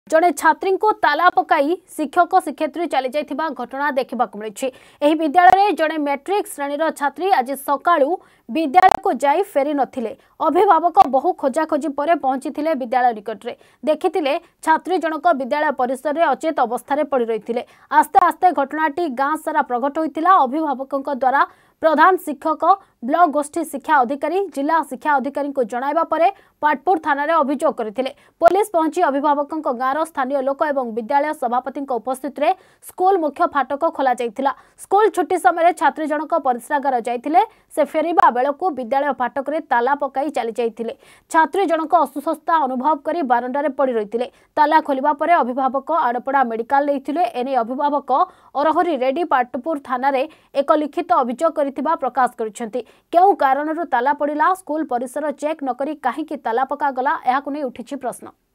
जड़े छात्री को ताला पकाई शिक्षक शिक्षयित्री चली जाइथिबा घटना देखा मिली। विद्यालय जड़े मैट्रिक श्रेणीर छात्री आज सकाळू विद्यालय को जाई फेरी नथिले। अभिभावक बहु खोजाखोजी पर पहुंची विद्यालय निकट में देखिथिले छात्री जनक विद्यालय परिसर में अचेत अवस्था पड़ रही। आस्ते आस्ते घटनाटी गाँ सारा प्रकट होता। अभिभावकों द्वारा प्रधान शिक्षक ब्लॉक गोष्ठी शिक्षा अधिकारी जिला शिक्षा अधिकारी को जणाइबा परे पाटपुर थाना रे अभियोग करथिले। पुलिस पहुंची अभिभावकों गाँव स्थानीय लोक एवं विद्यालय सभापति उपस्थित रे स्कूल मुख्य फाटक खोला जाइथिला। स्कूल छुट्टी समय छात्री जनक परिस्रागार जाइथिले। से फेरिबा बेलकू विद्यालय फाटक रे ताला पकाई चली जाइथिले। छात्री जनक असुस्था अनुभव करी बारंडारे पड़ी रहिथिले। ताला खोलिबा परे अभिभावक आड़पड़ा मेडिकल लेइथिले। एने अभिभावक अरहरी रेड्डी पाटपुर थाना रे एक लिखित अभियोग करथिबा प्रकाश करिसेंती। केउ कारणरू ताला पड़िला स्कूल परिसर चेक नकरी काहेकि ताला पका गला एहाकु नै उठिछि प्रश्न।